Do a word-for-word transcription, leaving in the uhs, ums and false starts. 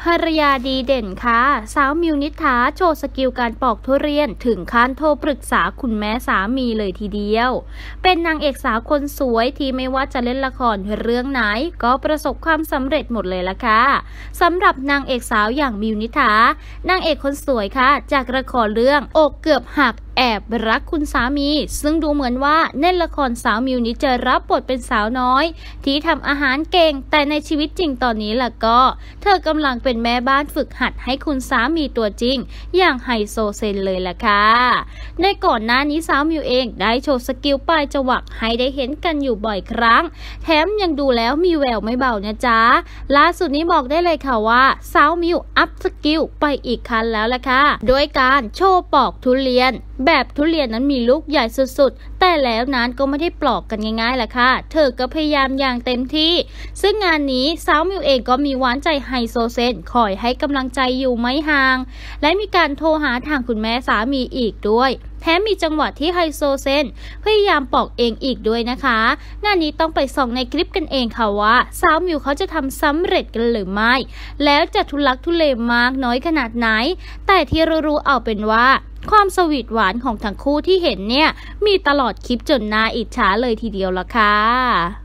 ภรรยาดีเด่นค่ะสาวมิวนิษฐาโชว์สกิลการปอกทุเรียนถึงขั้นโทรปรึกษาคุณแม่สามีเลยทีเดียวเป็นนางเอกสาวคนสวยที่ไม่ว่าจะเล่นละครเรื่องไหนก็ประสบความสำเร็จหมดเลยล่ะค่ะสำหรับนางเอกสาวอย่างมิวนิษฐานางเอกคนสวยค่ะจากละครเรื่องอกเกือบหักแอบรักคุณสามีซึ่งดูเหมือนว่าในละครสาวมิวนิษฐาจะรับบทเป็นสาวน้อยที่ทำอาหารเก่งแต่ในชีวิตจริงตอนนี้ล่ะก็เธอกำลังเป็นแม่บ้านฝึกหัดให้คุณสามีตัวจริงอย่างไฮโซเซนเลยล่ะค่ะในก่อนหน้านี้สาวมิวเองได้โชว์สกิลปลายจวักให้ได้เห็นกันอยู่บ่อยครั้งแถมยังดูแล้วมีแววไม่เบานะจ๊ะล่าสุดนี้บอกได้เลยค่ะว่าสาวมิวอัพสกิลไปอีกขั้นแล้วล่ะค่ะโดยการโชว์ปอกทุเรียนแบบทุเรียนนั้นมีลูกใหญ่สุดๆแต่แล้วนั้นก็ไม่ได้ปลอกกันง่ายๆแหละค่ะเธอก็พยายามอย่างเต็มที่ซึ่งงานนี้สาวมิวเองก็มีหวานใจไฮโซเซนคอยให้กำลังใจอยู่ไม่ห่างและมีการโทรหาทางคุณแม่สามีอีกด้วยแถมมีจังหวะที่ไฮโซเซนพยายามปอกเองอีกด้วยนะคะงานนี้ต้องไปส่องในคลิปกันเองค่ะว่าสาวมิวเขาจะทำสำเร็จกันหรือไม่แล้วจะทุลักทุเลมากน้อยขนาดไหนแต่ที่รู้ๆเอาเป็นว่าความสวีทหวานของทั้งคู่ที่เห็นเนี่ยมีตลอดคลิปจนน่าอิจฉาเลยทีเดียวล่ะค่ะ